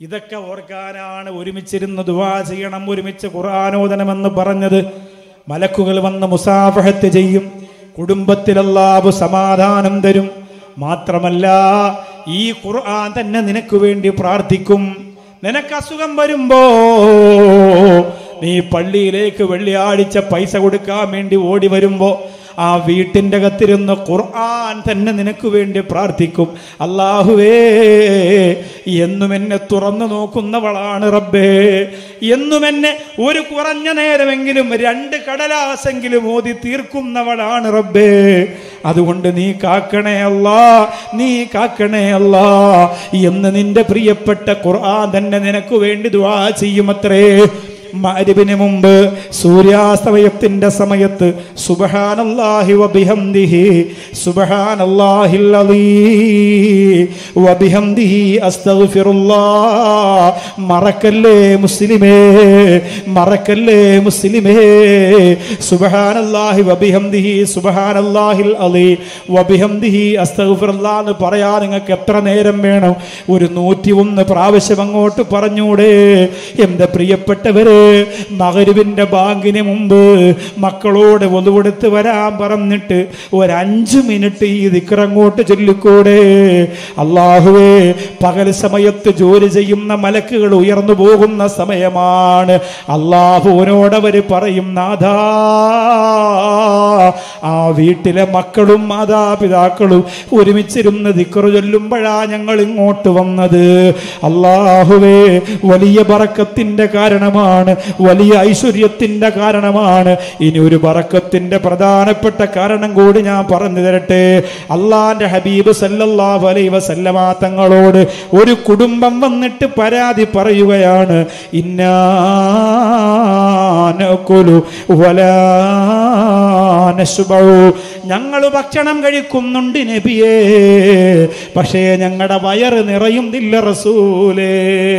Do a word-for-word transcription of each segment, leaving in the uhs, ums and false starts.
ഇതൊക്കെ ഓർക്കാനാണ് ഒരുമിച്ചിരുന്ന് ദുആ ചെയ്യണം, ഒരുമിച്ച് ഖുർആനോദനമെന്ന് പറഞ്ഞത്. മലക്കുകൾ വന്ന് മുസാഫഹത്ത് ചെയ്യും, കുടുംബത്തിൽ അല്ലാഹു സമാധാനം തരും. മാത്രമല്ല ഈ ഖുർആൻ തന്നെ നിനക്ക് വേണ്ടി പ്രാർത്ഥിക്കും. നിനക്ക് അസുഖം വരുമ്പോ നീ പള്ളിയിലേക്ക് വെള്ളിയാഴ്ച പൈസ കൊടുക്കാൻ വേണ്ടി ഓടി വരുമ്പോ ആ വീട്ടിൻ്റെ അകത്തിരുന്ന് ഖുർആൻ തന്നെ നിനക്ക് വേണ്ടി പ്രാർത്ഥിക്കും. അല്ലാഹുവേ, എന്നും എന്നെ തുറന്നു നോക്കുന്നവളാണ് റബ്ബേ, എന്നും എന്നെ ഒരു കുറഞ്ഞ നേരമെങ്കിലും രണ്ട് കടലാസെങ്കിലും ഓതി തീർക്കുന്നവളാണ് റബ്ബേ. അതുകൊണ്ട് നീ കാക്കണേ അല്ലാ, നീ കാക്കണേ അല്ലാ എന്ന് നിന്റെ പ്രിയപ്പെട്ട ഖുർആൻ തന്നെ നിനക്ക് വേണ്ടി ദുആ ചെയ്യുമത്രേ. മഗ്രിബിന് മുമ്പ് സൂര്യാസ്തമയത്തിന്റെ സമയത്ത് സുബ്ഹാനല്ലാഹി വബിഹംദിഹി സുബ്ഹാനല്ലാഹിൽ അലീം വബിഹംദിഹി അസ്തഗ്ഫിറുല്ലാഹ്. മറക്കല്ലേ മുസ്ലിമേ, മറക്കല്ലേ മുസ്ലിമേ. സുബ്ഹാനല്ലാഹി വബിഹംദിഹി സുബ്ഹാനല്ലാഹിൽ അലീം വബിഹംദിഹി അസ്തഗ്ഫിറുല്ലാഹ് എന്ന് പറയാൻ നിങ്ങൾക്ക് എത്ര നേരം വേണം? ഒരു നൂറ്റി ഒന്ന് പ്രാവശ്യം അങ്ങോട്ട് പറഞ്ഞൂടെ? എന്റെ പ്രിയപ്പെട്ടവരെ, മഗ്രിബിന്റെ ബാങ്കിന് മുമ്പ് മക്കളോട് വളുവെടുത്ത് വരാൻ പറഞ്ഞിട്ട് ഒരു അഞ്ചു മിനിറ്റ് ഈ ദിക്ർ അങ്ങോട്ട് ചൊല്ലിക്കൂടെ? അല്ലാഹുവേ, പകൽ സമയത്ത് ജോലി ചെയ്യുന്ന മലക്കുകൾ ഉയർന്നു പോകുന്ന സമയമാണ്. അല്ലാഹുവിനോടവര് പറയും, നാഥാ, ആ വീട്ടിലെ മക്കളും മാതാപിതാക്കളും ഒരുമിച്ചിരുന്ന് ദിക്ർ ചൊല്ലുമ്പോഴാ ഞങ്ങൾ ഇങ്ങോട്ട് വന്നത്. അല്ലാഹുവേ, വലിയ ബറക്കത്തിന്റെ കാരണമാണ്, വലിയ ഐശ്വര്യത്തിന്റെ കാരണമാണ്. ഇനി ഒരു ബറക്കത്തിന്റെ പ്രധാനപ്പെട്ട കാരണം കൂടി ഞാൻ പറഞ്ഞു തരട്ടെ. അള്ളാന്റെ ഹബീബ് സല്ലല്ലാഹു അലൈഹി വസല്ലമ തങ്ങളോട് ഒരു കുടുംബം വന്നിട്ട് പരാതി പറയുകയാണ്, ഇന്നാ നഅകുലു വലാ നശ്ബഉ, ഞങ്ങൾ ഭക്ഷണം കഴിക്കുന്നുണ്ട് നബിയേ, പക്ഷേ ഞങ്ങളുടെ വയറ് നിറയുന്നില്ല റസൂലേ.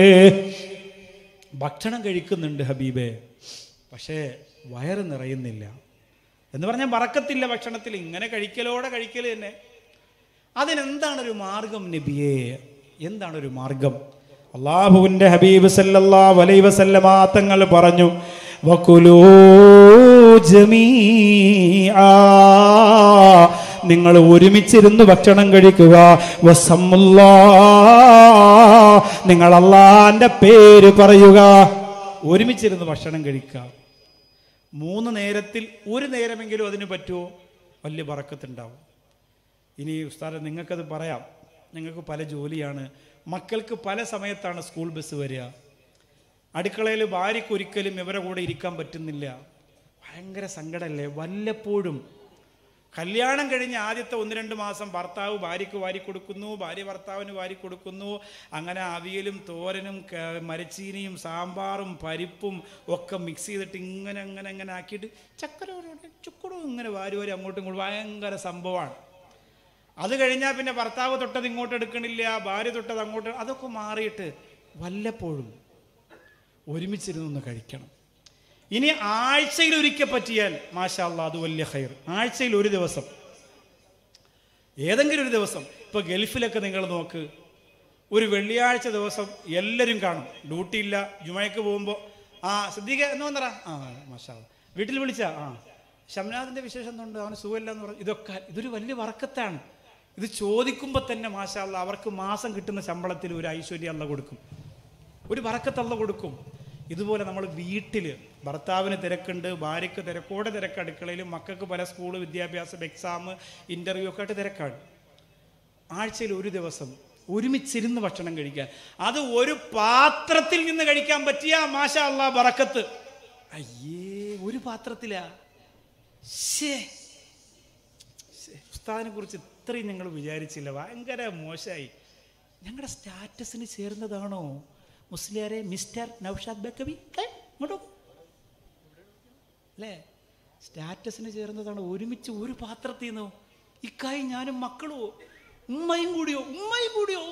ഭക്ഷണം കഴിക്കുന്നുണ്ട് ഹബീബേ, പക്ഷേ വയറ് നിറയുന്നില്ല എന്ന് പറഞ്ഞാൽ ബറക്കത്തില്ല ഭക്ഷണത്തിൽ. ഇങ്ങനെ കഴിക്കലോടെ കഴിക്കൽ തന്നെ. അതിനെന്താണൊരു മാർഗം നബിയേ? എന്താണൊരു മാർഗം? അല്ലാഹുവിൻ്റെ ഹബീബ് സല്ലല്ലാഹു അലൈഹി വസല്ലമ തങ്ങൾ പറഞ്ഞു, വകുലൂ ജമീആ, നിങ്ങൾ ഒരുമിച്ചിരുന്ന് ഭക്ഷണം കഴിക്കുക. വസമ്മുല്ലാഹ്, നിങ്ങൾ അല്ലാഹുവിന്റെ പേര് പറയുക. ഒരുമിച്ചിരുന്ന് ഭക്ഷണം കഴിക്കുക. മൂന്ന് നേരത്തിൽ ഒരു നേരമെങ്കിലും അതിന് പറ്റുമോ? വലിയ ബറക്കത്തുണ്ടാവും. ഇനി ഉസ്താദെ, നിങ്ങൾക്കത് പറയാം, നിങ്ങൾക്ക് പല ജോലിയാണ്, മക്കൾക്ക് പല സമയത്താണ് സ്കൂൾ ബസ് വരിക. അടുക്കളയിൽ ഭാര്യയ്ക്കൊരിക്കലും ഇവരെ കൂടെ ഇരിക്കാൻ പറ്റുന്നില്ല. ഭയങ്കര സങ്കടമല്ലേ? വല്ലപ്പോഴും കല്യാണം കഴിഞ്ഞ് ആദ്യത്തെ ഒന്ന് രണ്ട് മാസം ഭർത്താവ് ഭാര്യയ്ക്ക് വാരി കൊടുക്കുന്നു, ഭാര്യ ഭർത്താവിന് വാരി കൊടുക്കുന്നു. അങ്ങനെ അവിയലും തോരനും മരച്ചീനിയും സാമ്പാറും പരിപ്പും ഒക്കെ മിക്സ് ചെയ്തിട്ട് ഇങ്ങനെ അങ്ങനെ അങ്ങനെ ആക്കിയിട്ട് ചക്കര ചുക്കടും ഇങ്ങനെ വാരി വാരി അങ്ങോട്ടും ഇങ്ങോട്ടും ഭയങ്കര സംഭവമാണ്. അത് കഴിഞ്ഞാൽ പിന്നെ ഭർത്താവ് തൊട്ടത് ഇങ്ങോട്ട് എടുക്കണില്ല, ഭാര്യ തൊട്ടത് അങ്ങോട്ട്. അതൊക്കെ മാറിയിട്ട് വല്ലപ്പോഴും ഒരുമിച്ചിരുന്നൊന്ന് കഴിക്കണം. ഇനി ആഴ്ചയിൽ ഒരിക്കൽ പറ്റിയാൽ മാഷാ അല്ലാഹ്, അത് വലിയ ഖൈർ. ആഴ്ചയിൽ ഒരു ദിവസം, ഏതെങ്കിലും ഒരു ദിവസം. ഇപ്പൊ ഗൾഫിലൊക്കെ നിങ്ങൾ നോക്ക്, ഒരു വെള്ളിയാഴ്ച ദിവസം എല്ലാവരും കാണും. ഡ്യൂട്ടി ഇല്ല, ജുമയ്ക്ക് പോകുമ്പോൾ ആ സിദ്ദീഖ എന്ന് വന്നറാ, ആ മാഷാ അല്ലാഹ്, വീട്ടിൽ വിളിച്ചാ, ആ ഷംനാദിന്റെ വിശേഷം എന്തുണ്ട്, അവന് സുഖമില്ല എന്ന് പറഞ്ഞു. ഇതൊക്കെ ഇതൊരു വലിയ ബറക്കത്താണ്. ഇത് ചോദിക്കുമ്പോൾ തന്നെ മാഷാ അല്ലാഹ് അവർക്ക് മാസം കിട്ടുന്ന ശമ്പളത്തിൽ ഒരു ഐശ്വര്യം അല്ലാഹ് കൊടുക്കും, ഒരു ബറക്കത്ത് അല്ലാഹ് കൊടുക്കും. ഇതുപോലെ നമ്മൾ വീട്ടിൽ ഭർത്താവിന് തിരക്കുണ്ട്, ഭാര്യയ്ക്ക് തിരക്കോടെ തിരക്ക്, അടുക്കളയിലും മക്കൾക്ക് പല സ്കൂൾ വിദ്യാഭ്യാസം, എക്സാം, ഇൻ്റർവ്യൂ ഒക്കെ ആയിട്ട് തിരക്കാണ്. ആഴ്ചയിൽ ഒരു ദിവസം ഒരുമിച്ചിരുന്ന് ഭക്ഷണം കഴിക്കാൻ, അത് ഒരു പാത്രത്തിൽ നിന്ന് കഴിക്കാൻ പറ്റിയ മാഷാ അല്ലാഹ് ബറക്കത്ത്. അയ്യേ, ഒരു പാത്രത്തിലാ? ഉസ്താദിനെ കുറിച്ച് ഇത്രയും ഞങ്ങൾ വിചാരിച്ചില്ല, ഭയങ്കര മോശമായി. ഞങ്ങളുടെ സ്റ്റാറ്റസിന് ചേർന്നതാണോ മുസ്ലിയാരെ? മിസ്റ്റർ നൗഷാദ് ബക്കവി ഇങ്ങോട്ടോ അല്ലേ? സ്റ്റാറ്റസിന് ചേർന്നതാണ്. ഒരുമിച്ച് ഒരു പാത്രത്തിൽ നിന്നോ ഇക്കായി ഞാനും മക്കളോ ഉമ്മയും കൂടിയോ ഉമ്മയും കൂടിയോ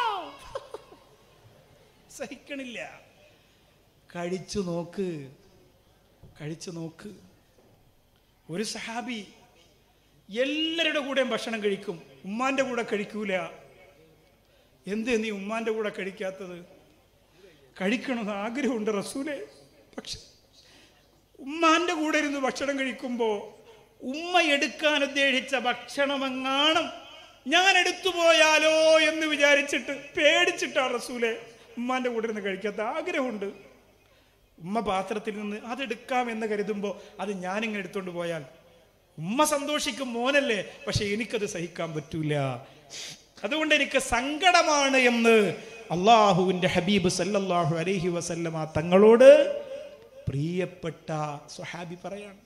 സഹിക്കണില്ല. കഴിച്ചു നോക്ക്, കഴിച്ചു നോക്ക്. ഒരു സഹാബി എല്ലാവരുടെ കൂടെയും ഭക്ഷണം കഴിക്കും, ഉമ്മാന്റെ കൂടെ കഴിക്കൂല. എന്ത് നീ ഉമ്മാന്റെ കൂടെ കഴിക്കാത്തത്? കഴിക്കണമെന്ന് ആഗ്രഹമുണ്ട് റസൂലേ. പക്ഷെ ഉമ്മാന്റെ കൂടെ ഇരുന്ന് ഭക്ഷണം കഴിക്കുമ്പോൾ ഉമ്മ എടുക്കാൻ ഉദ്ദേശിച്ച ഭക്ഷണമെങ്ങാണം ഞാൻ എടുത്തു പോയാലോ എന്ന് വിചാരിച്ചിട്ട് പേടിച്ചിട്ടാണ് റസൂലെ ഉമ്മാന്റെ കൂടെ ഇരുന്ന് കഴിക്കാത്ത. ആഗ്രഹമുണ്ട് ഉമ്മ പാത്രത്തിൽ നിന്ന് അതെടുക്കാം എന്ന് കരുതുമ്പോൾ അത് ഞാനിങ്ങനെ എടുത്തുകൊണ്ട് പോയാൽ ഉമ്മ സന്തോഷിക്കും, മോനല്ലേ, പക്ഷെ എനിക്കത് സഹിക്കാൻ പറ്റൂല. അതുകൊണ്ട് എനിക്ക് സങ്കടമാണ് എന്ന് അള്ളാഹുവിൻ്റെ ഹബീബ് സല്ലല്ലാഹു അലൈഹി വസല്ലമ തങ്ങളോട് പ്രിയപ്പെട്ട സ്വഹാബി പറയാണ്.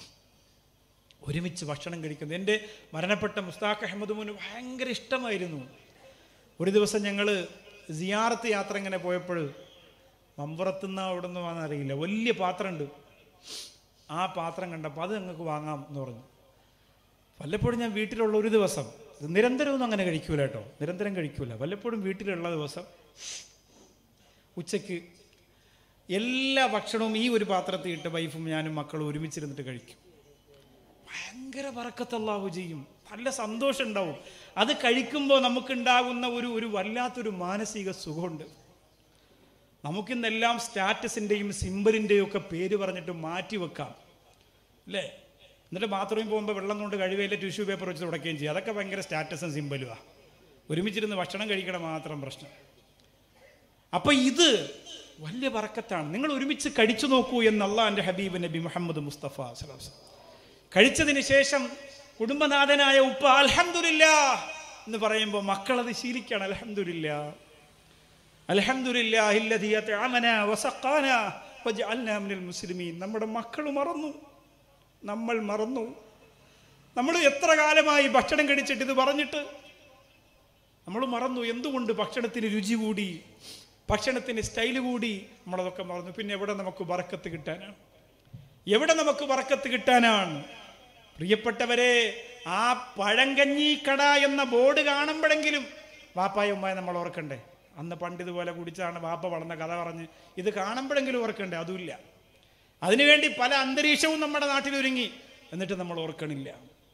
ഒരുമിച്ച് ഭക്ഷണം കഴിക്കുന്നത് എൻ്റെ മരണപ്പെട്ട മുസ്താഖ് അഹമ്മദ് മോന് ഭയങ്കര ഇഷ്ടമായിരുന്നു. ഒരു ദിവസം ഞങ്ങൾ സിയാറത്ത് യാത്ര ഇങ്ങനെ പോയപ്പോൾ മമ്പുറത്തുനിന്ന് അവിടെ നിന്ന് വാങ്ങാൻ അറിയില്ല, വലിയ പാത്രമുണ്ട്. ആ പാത്രം കണ്ടപ്പോൾ അത് ഞങ്ങൾക്ക് വാങ്ങാം എന്ന് പറഞ്ഞു. വല്ലപ്പോഴും ഞാൻ വീട്ടിലുള്ള ഒരു ദിവസം, നിരന്തരമൊന്നും അങ്ങനെ കഴിക്കൂല കേട്ടോ, നിരന്തരം കഴിക്കൂല, വല്ലപ്പോഴും വീട്ടിലുള്ള ദിവസം ഉച്ചയ്ക്ക് എല്ലാ ഭക്ഷണവും ഈ ഒരു പാത്രത്തിൽ ഇട്ട് വൈഫും ഞാനും മക്കളും ഒരുമിച്ചിരുന്നിട്ട് കഴിക്കും. ഭയങ്കര ബറക്കത്ത് അല്ലാഹു ചെയ്യും, നല്ല സന്തോഷം ഉണ്ടാവും. അത് കഴിക്കുമ്പോൾ നമുക്കുണ്ടാകുന്ന ഒരു ഒരു വല്ലാത്തൊരു മാനസിക സുഖമുണ്ട്. നമുക്കിന്നെല്ലാം സ്റ്റാറ്റസിൻ്റെയും സിമ്പലിൻ്റെയും ഒക്കെ പേര് പറഞ്ഞിട്ട് മാറ്റി വെക്കാം അല്ലേ? എന്നിട്ട് ബാത്റൂമിൽ പോകുമ്പോൾ വെള്ളം കൊണ്ട് കഴിവയില്ല, ടിഷ്യൂ പേപ്പർ വെച്ച് തുടക്കുകയും ചെയ്യും. അതൊക്കെ ഭയങ്കര സ്റ്റാറ്റസും സിമ്പലുമാണ്. ഒരുമിച്ചിരുന്ന് ഭക്ഷണം കഴിക്കണം മാത്രം പ്രശ്നം. അപ്പം ഇത് വലിയ ബറക്കത്താണ്. നിങ്ങൾ ഒരുമിച്ച് കഴിച്ചു നോക്കൂ എന്ന് അള്ളാഹുവിൻ്റെ ഹബീബ് നബി മുഹമ്മദ് മുസ്തഫ സ്വല്ലല്ലാഹു അലൈഹി വസല്ലം. കഴിച്ചതിന് ശേഷം കുടുംബനാഥനായ ഉപ്പ അൽഹംദുലില്ലാഹ് എന്ന് പറയുമ്പോൾ മക്കളത് ശീലിക്കുകയാണ്. അൽഹംദുലില്ലാഹ് അൽഹംദുലില്ലാഹില്ലദീ അത്അമനാ വസഖാനാ വജഅൽനാ മിനൽ മുസ്ലിമീൻ. നമ്മുടെ മക്കൾ മറന്നു, നമ്മൾ മറന്നു. നമ്മൾ എത്ര കാലമായി ഭക്ഷണം കഴിച്ചിട്ട് ഇത് പറഞ്ഞിട്ട് നമ്മൾ മറന്നു. എന്തുകൊണ്ട്? ഭക്ഷണത്തിന് രുചി കൂടി, ഭക്ഷണത്തിന് സ്റ്റൈല് കൂടി, നമ്മളതൊക്കെ മറന്നു. പിന്നെ എവിടെ നമുക്ക് ബറക്കത്ത് കിട്ടാനാണ്? എവിടെ നമുക്ക് ബറക്കത്ത് കിട്ടാനാണ്? പ്രിയപ്പെട്ടവരെ, ആ പഴങ്കഞ്ഞി കട എന്ന ബോർഡ് കാണുമ്പോഴെങ്കിലും വാപ്പായ ഉമ്മായ നമ്മൾ ഓർക്കണ്ടേ? അന്ന് പണ്ട് ഇതുപോലെ കുടിച്ചാണ് വാപ്പ വളർന്ന കഥ പറഞ്ഞ് ഇത് കാണുമ്പോഴെങ്കിലും ഓർക്കണ്ടേ? അതുമില്ല. അതിനുവേണ്ടി പല അന്തരീക്ഷവും നമ്മുടെ നാട്ടിലൊരുങ്ങി, എന്നിട്ട് നമ്മൾ ഓർക്കണില്ല.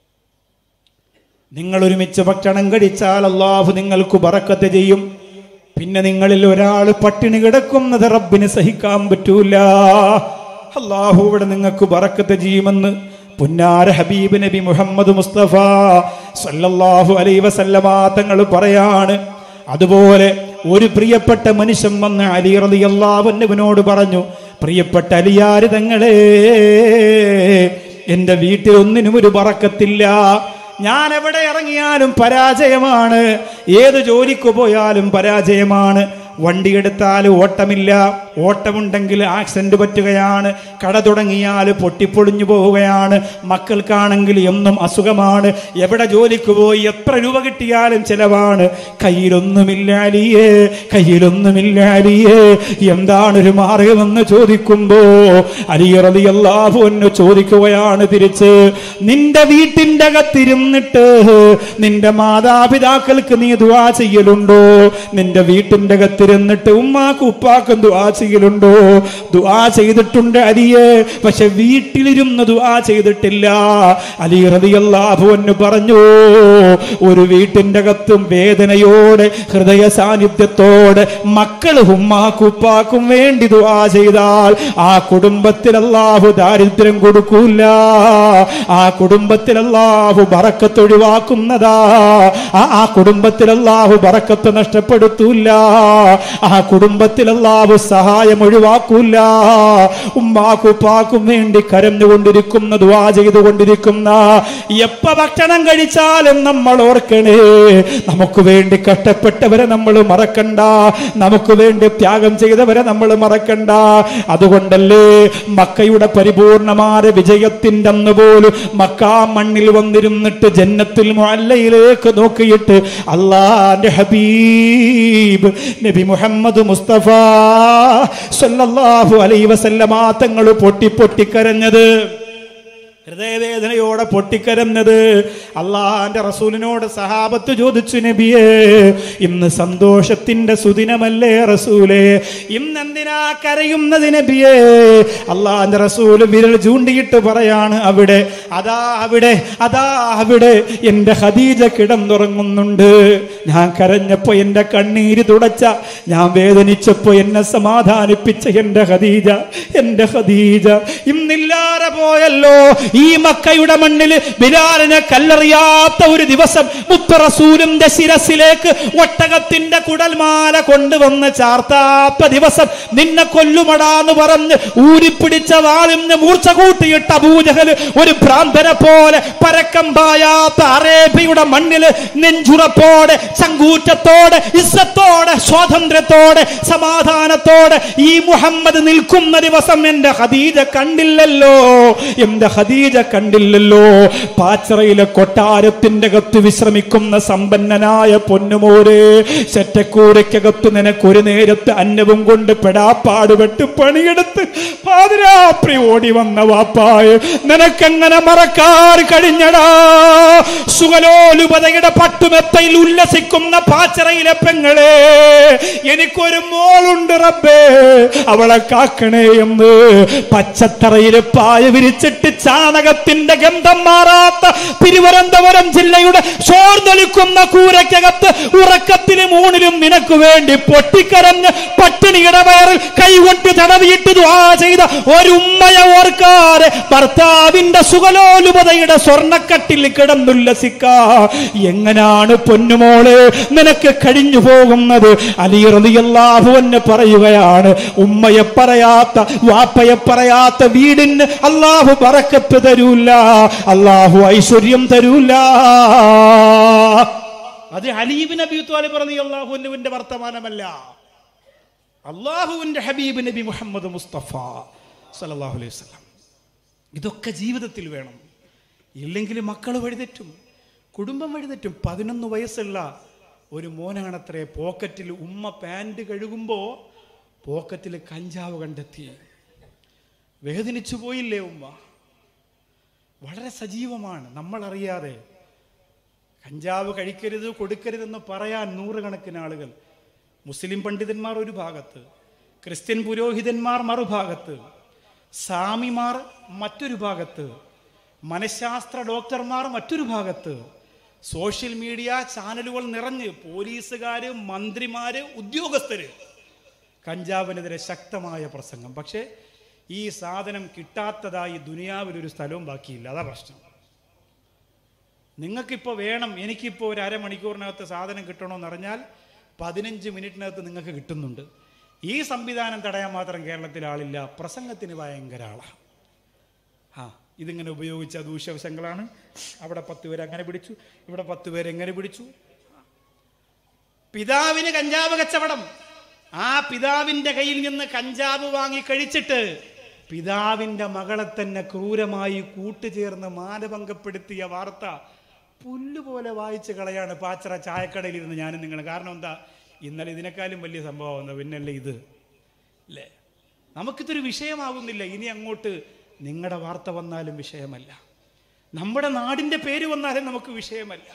നിങ്ങൾ ഒരുമിച്ച് ഭക്ഷണം കഴിച്ചാൽ അല്ലാഹു നിങ്ങൾക്ക് ബറക്കത്ത് ചെയ്യും. പിന്നെ നിങ്ങളിൽ ഒരാൾ പട്ടിണി കിടക്കുന്നത് റബ്ബിന് സഹിക്കാൻ പറ്റൂല. അല്ലാഹു ഇവിടെ നിങ്ങൾക്ക് ബറക്കത്ത് ചെയ്യുമെന്ന് പുന്നാര ഹബീബ് നബി മുഹമ്മദ് മുസ്തഫ സല്ലല്ലാഹു അലൈഹി വസല്ലമ തങ്ങൾ പറയാണ്. അതുപോലെ ഒരു പ്രിയപ്പെട്ട മനുഷ്യൻ വന്ന് അലി റളിയല്ലാഹു അൻഹുവിനോട് പറഞ്ഞു, പ്രിയപ്പെട്ട അലിയാര് തങ്ങളെ, എൻ്റെ വീട്ടിൽ ഒന്നിനും ഒരു ബറക്കത്തില്ല. ഞാൻ എവിടെ ഇറങ്ങിയാലും പരാജയമാണ്, ഏത് ജോലിക്ക് പോയാലും പരാജയമാണ്. വണ്ടി എടുത്താൽ ഓട്ടമില്ല, ഓട്ടമുണ്ടെങ്കിൽ ആക്സിഡന്റ് പറ്റുകയാണ്, കട തുടങ്ങിയാൽ പൊട്ടിപ്പൊളിഞ്ഞു പോവുകയാണ്, മക്കൾക്കാണെങ്കിൽ എന്നും അസുഖമാണ്, എവിടെ ജോലിക്ക് പോയി എത്ര രൂപ കിട്ടിയാലും ചെലവാണ്. കയ്യിലൊന്നുമില്ല അലിയേ, കയ്യിലൊന്നുമില്ല അലിയേ, എന്താണൊരു മാർഗമെന്ന് ചോദിക്കുമ്പോ അലി റളിയല്ലാഹു അൻഹു ചോദിക്കുകയാണ് തിരിച്ച്, നിന്റെ വീട്ടിന്റെ അകത്തിരുന്നിട്ട് നിന്റെ മാതാപിതാക്കൾക്ക് നീ ദുആ ചെയ്യലുണ്ടോ? നിന്റെ വീട്ടിന്റെ അകത്ത് ിട്ട് ഉമ്മാക്കും ഉപ്പാക്കും ദുആ ചെയ്യലുണ്ടോ? ദുആ ചെയ്തിട്ടുണ്ട് അലിയെ, പക്ഷെ വീട്ടിലിരുന്ന് ദുആ ചെയ്തിട്ടില്ല. അലി റളിയല്ലാഹു അൻഹു പറഞ്ഞു, ഒരു വീട്ടിന്റെ അകത്തും വേദനയോടെ ഹൃദയ സാന്നിധ്യത്തോടെ മക്കൾ ഉമ്മാക്കും ഉപ്പാക്കും വേണ്ടി ദുആ ചെയ്താൽ ആ കുടുംബത്തിൽ അല്ലാഹു ദാരിദ്ര്യം കൊടുക്കൂല, ആ കുടുംബത്തിൽ അല്ലാഹു ബറക്കത്ത് ഒഴിവാക്കുന്നതാ, ആ കുടുംബത്തിൽ അല്ലാഹു ബറക്കത്ത് നഷ്ടപ്പെടുത്തൂല, ആ കുടുംബത്തിൽ അല്ലാഹു സഹായം ഒഴിവാക്കൂല. ഉമ്മാക്കും ഉപ്പാക്കും വേണ്ടി കരഞ്ഞുകൊണ്ടിരിക്കുന്ന ദുആ ചെയ്തുകൊണ്ടിരിക്കുന്ന എപ്പ ഭക്ഷണം കഴിച്ചാലും നമ്മൾ ഓർക്കണേ, നമുക്ക് വേണ്ടി കഷ്ടപ്പെട്ടവരെ നമ്മൾ മറക്കണ്ട, നമുക്ക് വേണ്ടി ത്യാഗം ചെയ്തവരെ നമ്മൾ മറക്കണ്ട. അതുകൊണ്ടല്ലേ മക്കയുടെ പരിപൂർണമായ വിജയത്തിന്റെ അന്ന് പോലും മക്കാ മണ്ണിൽ വന്നിരുന്നിട്ട് ജന്നത്തുൽ മുഅല്ലയിലേക്ക് നോക്കിയിട്ട് അല്ലാഹുവിന്റെ ഹബീബ് നബി മുഹമ്മദ് മുസ്തഫ സല്ലല്ലാഹു അലൈഹി വസല്ലമ തങ്ങൾ പൊട്ടി പൊട്ടി കരഞ്ഞത്. ഹൃദയവേദനയോടെ പൊട്ടിക്കരഞ്ഞത്. അള്ളാന്റെ റസൂലിനോട് സഹാബത്ത് ചോദിച്ചു, നബിയേ, ഇന്ന് സന്തോഷത്തിന്റെ സുദിനമല്ലേ റസൂലേ, ഇന്നെന്തിനാ കരയുന്നത് നബിയേ? അള്ളാന്റെ റസൂല് വിരൽ ചൂണ്ടിയിട്ട് പറയാണ്, അവിടെ അതാ അവിടെ അതാ അവിടെ എന്റെ ഖദീജ കിടന്നുറങ്ങുന്നുണ്ട്. ഞാൻ കരഞ്ഞപ്പോ എന്റെ കണ്ണീര് തുടച്ച, ഞാൻ വേദനിച്ചപ്പോ എന്നെ സമാധാനിപ്പിച്ച എന്റെ ഖദീജ, എന്റെ ഖദീജ ഇന്നില്ലാതെ പോയല്ലോ. ഈ മക്കയുടെ മണ്ണിൽ ബിലാലിനെ കല്ലെറിയാത്ത ഒരു ദിവസം മുത്ത് റസൂലിന്റെ ശിരസിലേക്ക് ഒട്ടകത്തിന്റെ കുടൽമാല കൊണ്ടുവന്ന് ചാർത്താത്ത ദിവസം നിന്നെ കൊല്ലുമടാന്ന് പറഞ്ഞ് ഊരിപ്പിടിച്ച വാളിന് മൂർച്ച കൂട്ടിയിട്ട അബൂജഹൽ ഒരു ഭ്രാന്തനെ പോലെ പരക്കം പായാത്ത അറേബ്യയുടെ മണ്ണിൽ നെഞ്ചുറപ്പോടെ, ചങ്കൂറ്റത്തോടെ, ഇസ്സത്തോടെ, സ്വാതന്ത്ര്യത്തോടെ, സമാധാനത്തോടെ ഈ മുഹമ്മദ് നിൽക്കുന്ന ദിവസം എന്റെ ഖദീജ കണ്ടില്ലല്ലോ, എന്റെ ഖദീജ കണ്ടില്ലല്ലോ. പാച്ചറയിലെ കൊട്ടാരത്തിന്റെ അകത്ത് വിശ്രമിക്കുന്ന സമ്പന്നനായ പൊന്നുമോരെ, ചെറ്റക്കൂരയ്ക്കകത്ത് നിനക്കൊരു നേരത്തെ അന്നവും കൊണ്ട് പെടാപ്പാടുപെട്ട് പണിയെടുത്ത് പാതിരാത്രി ഓടി വന്ന വാപ്പായ നിനക്കെങ്ങനെ മറക്കാൻ കഴിഞ്ഞടാ? സുഗലോലുപതയുടെ പട്ടുമെത്തയിൽ ഉല്ലസിക്കുന്ന പാച്ചറയിലെ പെങ്ങളെ, എനിക്കൊരു മോളുണ്ട് റബ്ബേ, അവളെ കാക്കണേ എന്ന് പച്ചത്തറയിലെ പായ വിരിച്ചിട്ട് ചാണകത്തിന്റെ ഗന്ധം മാറാത്ത തിരുവനന്തപുരം ജില്ലയുടെ ചോർന്നൊലിക്കുന്ന കൂരയ്ക്കകത്ത് ഉറക്കത്തിലും ഊണിലും നിനക്ക് വേണ്ടി പൊട്ടിക്കരഞ്ഞ് പട്ടിണിയുടെ വയറിൽ കൈകൊണ്ട് തടവിയിട്ട് ദുആ ചെയ്ത ഒരു ഉമ്മയെ ഓർക്കാതെ ഭർത്താവിന്റെ സുഗലോലുപതയുടെ സ്വർണ്ണക്കട്ടിൽ കിടന്നുല്ലസിക്കാ എങ്ങനാണ് പൊന്നുമോളെ നിനക്ക് കഴിഞ്ഞു പോകുന്നത്? അലി റളിയല്ലാഹു അൻഹു പറയുകയാണ്, ഉമ്മയെ പറയാത്ത, വാപ്പയെ പറയാത്ത വീടിന് അല്ലാഹു ബറക്കത്ത് തരൂല, അല്ലാഹു ഐശ്വര്യം തരൂല. അത് അലി ഇബ്നു അബീ ത്വാലിബ് റളിയല്ലാഹു അൻഹുവിന്റെ വർത്തമാനമല്ല, അല്ലാഹുവിന്റെ ഹബീബ് നബി മുഹമ്മദ് മുസ്തഫ സല്ലല്ലാഹു അലൈഹി വസല്ലം. ഇതൊക്കെ ജീവിതത്തിൽ വേണം, ഇല്ലെങ്കിൽ മക്കൾ വഴിതെറ്റും, കുടുംബം വഴിതെറ്റും. പതിനൊന്ന് വയസ്സുള്ള ഒരു മോനാണത്രേ പോക്കറ്റിൽ ഉമ്മ പാൻറ് കഴുകുമ്പോ പോക്കറ്റിൽ കഞ്ചാവ് കണ്ടെത്തി. വേദനിച്ചു പോയില്ലേ ഉമ്മ? വളരെ സജീവമാണ്. നമ്മളറിയാതെ കഞ്ചാവ് കഴിക്കരുത്, കൊടുക്കരുതെന്ന് പറയാൻ നൂറുകണക്കിന് ആളുകൾ. മുസ്ലിം പണ്ഡിതന്മാർ ഒരു ഭാഗത്ത്, ക്രിസ്ത്യൻ പുരോഹിതന്മാർ മറുഭാഗത്ത്, സാമിമാർ മറ്റൊരു ഭാഗത്ത്, മനഃശാസ്ത്ര ഡോക്ടർമാർ മറ്റൊരു ഭാഗത്ത്, സോഷ്യൽ മീഡിയ ചാനലുകൾ നിറഞ്ഞ് പോലീസുകാര്, മന്ത്രിമാര്, ഉദ്യോഗസ്ഥര് കഞ്ചാവിനെതിരെ ശക്തമായ പ്രസംഗം. പക്ഷേ ഈ സാധനം കിട്ടാത്തതായി ദുനിയാവിലൊരു സ്ഥലവും ബാക്കിയില്ല. അതാ പ്രശ്നം. നിങ്ങൾക്കിപ്പോൾ വേണം, എനിക്കിപ്പോൾ ഒരു അരമണിക്കൂറിനകത്ത് സാധനം കിട്ടണമെന്ന് അറിഞ്ഞാൽ പതിനഞ്ച് മിനിറ്റിനകത്ത് നിങ്ങൾക്ക് കിട്ടുന്നുണ്ട്. ഈ സംവിധാനം തടയാൻ മാത്രം കേരളത്തിൽ ആളില്ല. പ്രസംഗത്തിന് ഭയങ്കര ആളാണ്. ആ ഇതിങ്ങനെ ഉപയോഗിച്ച ദൂഷ്യവശങ്ങളാണ്. അവിടെ പത്ത് പേര് അങ്ങനെ പിടിച്ചു, ഇവിടെ പത്ത് പേര് എങ്ങനെ പിടിച്ചു. പിതാവിന് കഞ്ചാവ് കച്ചവടം. ആ പിതാവിന്റെ കയ്യിൽ നിന്ന് കഞ്ചാവ് വാങ്ങി കഴിച്ചിട്ട് പിതാവിന്റെ മകളെ തന്നെ ക്രൂരമായി കൂട്ടുചേർന്ന് മാനഭംഗപ്പെടുത്തിയ വാർത്ത പുല്ലുപോലെ വായിച്ച് കളയാണ് പാച്ചറ ചായക്കടയിൽ ഇരുന്ന് ഞാനും നിങ്ങൾ. കാരണം എന്താ, ഇന്നലെ ഇതിനേക്കാളും വലിയ സംഭവം എന്താ, പിന്നല്ലേ ഇത് അല്ലേ? നമുക്കിതൊരു വിഷയമാകുന്നില്ല. ഇനി അങ്ങോട്ട് നിങ്ങളുടെ വാർത്ത വന്നാലും വിഷയമല്ല, നമ്മുടെ നാടിൻ്റെ പേര് വന്നാലും നമുക്ക് വിഷയമല്ല.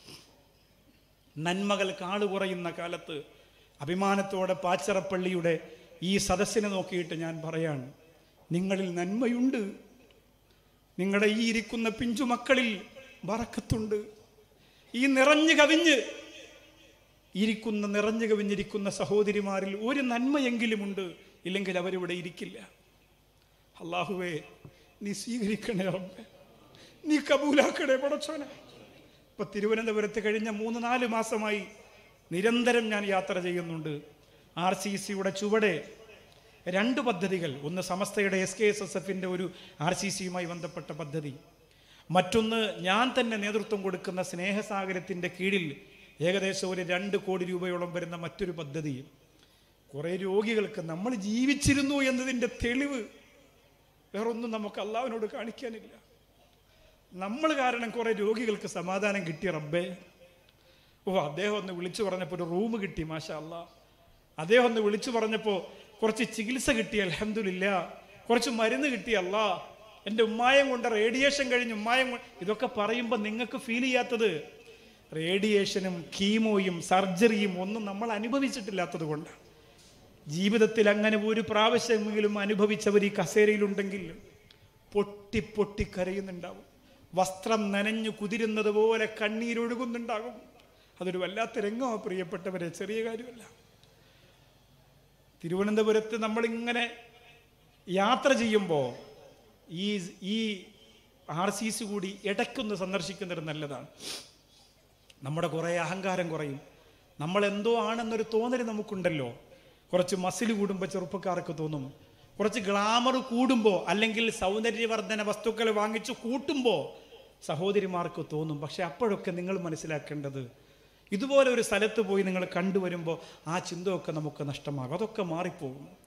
നന്മകൾ കാളു കുറയുന്ന കാലത്ത് അഭിമാനത്തോടെ പാച്ചറപ്പള്ളിയുടെ ഈ സദസ്സിനെ നോക്കിയിട്ട് ഞാൻ പറയാണ്, നിങ്ങളിൽ നന്മയുണ്ട്. നിങ്ങളുടെ ഈ ഇരിക്കുന്ന പിഞ്ചുമക്കളിൽ ബറക്കത്തുണ്ട്. ഈ നിറഞ്ഞു കവിഞ്ഞ് ഇരിക്കുന്ന നിറഞ്ഞു കവിഞ്ഞിരിക്കുന്ന സഹോദരിമാരിൽ ഒരു നന്മയെങ്കിലുമുണ്ട്. ഇല്ലെങ്കിൽ അവരിവിടെ ഇരിക്കില്ല. അല്ലാഹുവേ, നീ സ്വീകരിക്കണേ റബ്ബേ, നീ കബൂലാക്കണേ പടച്ചോനെ. ഇപ്പൊ തിരുവനന്തപുരത്ത് കഴിഞ്ഞ മൂന്ന് നാല് മാസമായി നിരന്തരം ഞാൻ യാത്ര ചെയ്യുന്നുണ്ട്. ആർ സി സിയുടെ ചുവടെ രണ്ട് പദ്ധതികൾ, ഒന്ന് സമസ്തയുടെ എസ് കെ എസ് എസ് എഫിൻ്റെ ഒരു ആർ സി സിയുമായി ബന്ധപ്പെട്ട പദ്ധതി, മറ്റൊന്ന് ഞാൻ തന്നെ നേതൃത്വം കൊടുക്കുന്ന സ്നേഹസാഗരത്തിൻ്റെ കീഴിൽ ഏകദേശം ഒരു രണ്ട് കോടി രൂപയോളം വരുന്ന മറ്റൊരു പദ്ധതി. കുറേ രോഗികൾക്ക് നമ്മൾ ജീവിച്ചിരുന്നു എന്നതിൻ്റെ തെളിവ് വേറൊന്നും നമുക്ക് അള്ളാഹുവിനോട് കാണിക്കാനില്ല. നമ്മൾ കാരണം കുറേ രോഗികൾക്ക് സമാധാനം കിട്ടിയ റബ്ബേ. ഓ, അദ്ദേഹം ഒന്ന് വിളിച്ചു പറഞ്ഞപ്പോൾ ഒരു റൂം കിട്ടി, മാഷാ അല്ലാ. അദ്ദേഹം ഒന്ന് വിളിച്ചു പറഞ്ഞപ്പോൾ കുറച്ച് ചികിത്സ കിട്ടി, അൽഹംദുലില്ലാ. കുറച്ച് മരുന്ന് കിട്ടി, അല്ലാ. എൻ്റെ ഉമ്മായം കൊണ്ട് റേഡിയേഷൻ കഴിഞ്ഞ് ഉമ്മായം കൊണ്ട് ഇതൊക്കെ പറയുമ്പോൾ നിങ്ങൾക്ക് ഫീൽ ചെയ്യാത്തത് റേഡിയേഷനും കീമോയും സർജറിയും ഒന്നും നമ്മൾ അനുഭവിച്ചിട്ടില്ലാത്തത് കൊണ്ടാണ്. ജീവിതത്തിൽ അങ്ങനെ ഒരു പ്രാവശ്യമെങ്കിലും അനുഭവിച്ചവർ ഈ കസേരയിലുണ്ടെങ്കിൽ പൊട്ടി പൊട്ടി കരയുന്നുണ്ടാവും. വസ്ത്രം നനഞ്ഞു കുതിരുന്നത് പോലെ കണ്ണീരൊഴുകുന്നുണ്ടാകും. അതൊരു വല്ലാത്ത രംഗമാണ് പ്രിയപ്പെട്ടവരെ, ചെറിയ കാര്യമല്ല. തിരുവനന്തപുരത്ത് നമ്മളിങ്ങനെ യാത്ര ചെയ്യുമ്പോൾ ഈ ഈ ആർ സി സി കൂടി ഇടയ്ക്കൊന്ന് സന്ദർശിക്കുന്നത് നല്ലതാണ്. നമ്മുടെ കുറേ അഹങ്കാരം കുറയും. നമ്മളെന്തോ ആണെന്നൊരു തോന്നൽ നമുക്കുണ്ടല്ലോ. കുറച്ച് മസിൽ കൂടുമ്പോൾ ചെറുപ്പക്കാർക്ക് തോന്നും, കുറച്ച് ഗ്ലാമർ കൂടുമ്പോൾ അല്ലെങ്കിൽ സൗന്ദര്യവർദ്ധന വസ്തുക്കൾ വാങ്ങിച്ചു കൂട്ടുമ്പോൾ സഹോദരിമാർക്ക് തോന്നും. പക്ഷെ അപ്പോഴൊക്കെ നിങ്ങൾ മനസ്സിലാക്കേണ്ടത്, ഇതുപോലെ ഒരു സ്ഥലത്ത് പോയി നിങ്ങൾ കണ്ടുവരുമ്പോൾ ആ ചിന്തയൊക്കെ നമുക്ക് നഷ്ടമാകും, അതൊക്കെ മാറിപ്പോകും.